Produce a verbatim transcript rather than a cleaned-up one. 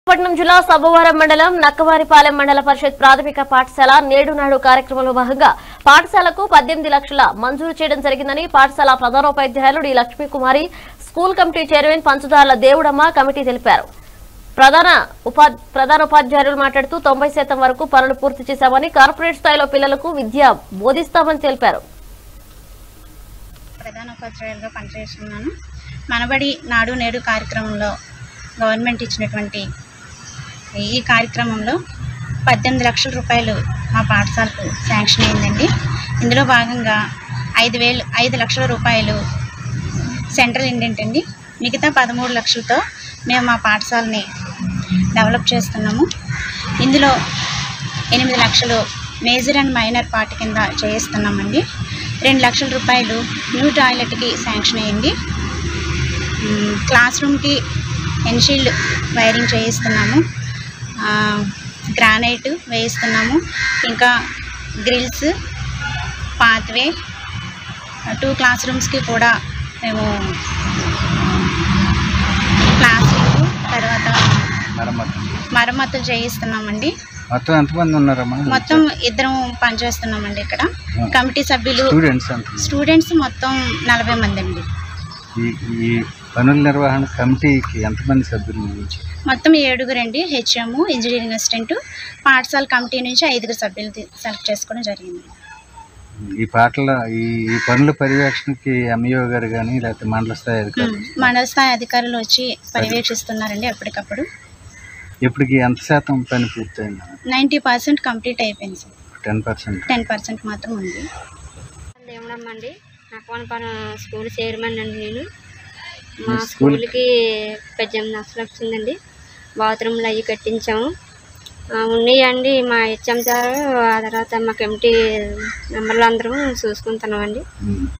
పట్నం జిల్లా సబ్బవరం మండలం నక్కవారిపాలెం మండల పరిషత్ ప్రాథమిక పాఠశాల నేడు నాడు కార్యక్రమంలో భాగంగా పాఠశాలకు పద్దెనిమిది లక్షల మంజూరు చేయడం జరిగిందని పాఠశాల ప్రధానోపాధ్యాయులు D Lakshmikumari, school committee chairman Panchudarla Devudamma committee తెలిపారు. ప్రధాన ప్రధానోపాధ్యాయులు మాట్లాడుతూ తొంభై శాతం వరకు పనులు పూర్తి చేశామని, కార్పొరేట్ స్థాయిలో పిల్లలకు విద్య బోధిస్తామని తెలిపారు. ప్రధానోపాధ్యాయులుగా పనిచేస్తున్నాను. మనబడి నాడు నేడు కార్యక్రమంలో గవర్నమెంట్ ఇచ్చినటువంటి ఈ కార్యక్రమంలో పద్దెనిమిది లక్షల రూపాయలు మా పాఠశాలకు శాంక్షన్ అయిందండి. ఇందులో భాగంగా ఐదు వేలు ఐదు లక్షల రూపాయలు సెంట్రల్ ఇండెంట్ అండి. మిగతా పదమూడు లక్షలతో మేము మా పాఠశాలని డెవలప్ చేస్తున్నాము. ఇందులో ఎనిమిది లక్షలు మేజర్ అండ్ మైనర్ పార్ట్ కింద చేయిస్తున్నామండి. రెండు లక్షల రూపాయలు న్యూ టాయిలెట్కి శాంక్షన్ అయ్యింది. క్లాస్ రూమ్కి ఎన్షీల్డ్ వైరింగ్ చేయిస్తున్నాము, గ్రానైట్ వేయిస్తున్నాము, ఇంకా గ్రిల్స్, పాత్వే, టూ క్లాస్ రూమ్స్కి కూడా మేము ప్లాస్టిక్ తర్వాత మరమ్మతులు చేయిస్తున్నామండి. మొత్తం ఎంతమంది ఉన్నారమ్మా? మొత్తం ఇద్దరం పనిచేస్తున్నామండి. ఇక్కడ కమిటీ సభ్యులు స్టూడెంట్స్ మొత్తం నలభై మంది అండి. ఈ పనుల నిర్వహణ కమిటీకి ఎంతమంది సభ్యులు? మొత్తం ఏడుగురండి. హెచ్ఎం, ఇంజనీరింగ్ అసిస్టెంట్, పాఠశాల కమిటీ నుంచి ఐదుగురు సభ్యులు సెలెక్ట్ చేసుకోవడం జరిగింది. ఈ పాటల ఈ పనుల పర్యవేక్షణకి ఎంఈఓ గారు కానీ లేకపోతే మండల స్థాయి అధికారులు మండల స్థాయి అధికారులు వచ్చి పర్యవేక్షిస్తున్నారండి ఎప్పటికప్పుడు. ఇప్పటికి ఎంత శాతం పని పూర్తయింది? నైంటీ పర్సెంట్ కంప్లీట్ అయిపోయింది sir. Ten percent ten percent మాత్రం ఉంది. దేవుడమ్మండి, నక్కవారిపాలెం స్కూల్ చైర్మన్ అండి. నేను మా స్కూల్కి పద్దెనిమిది లక్షలు వచ్చిందండి. బాత్రూమ్లు అవి కట్టించాము. ఉన్నాయండి మా హెచ్ఎం సార్, ఆ తర్వాత మా కమిటీ మెంబర్లు అందరం చూసుకుంటున్నామండి.